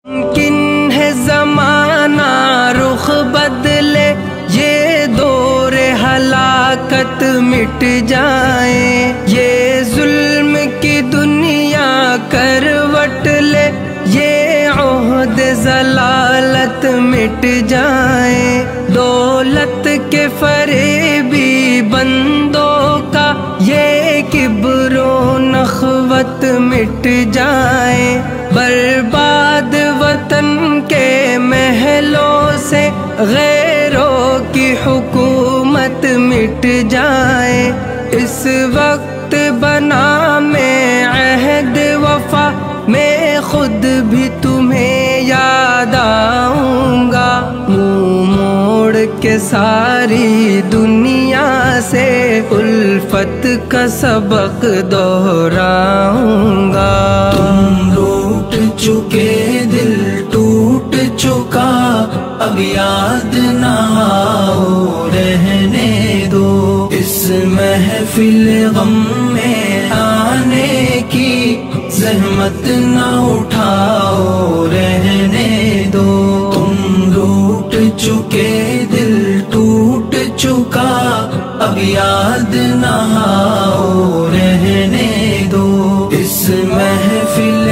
ممکن ہے زمانہ رخ بدلے، یہ دور ہلاکت مٹ جائے، یہ ظلم کی دنیا کروٹ لے، یہ عہد ضلالت مٹ جائے، دولت کے فریبی بندوں کا یہ کبر و نخوت مٹ جائے، برباد وطن کے محلوں سے غیروں کی حکومت مٹ جائے، اس وقت بنا میں عہد وفا، میں خود بھی تمہیں یاد آؤں گا، منہ موڑ کے ساری دنیا سے الفت کا سبق دہراؤں گا۔ تم لوٹ چکے دل ٹوٹ چکا، اب یاد نہ آؤ رہنے دو، اس محفل غم میں آنے کی زحمت نہ اٹھاؤ رہنے دو، تم لوٹ چکے دل ٹوٹ چکا، اب یاد نہ آؤ رہنے دو، اس محفل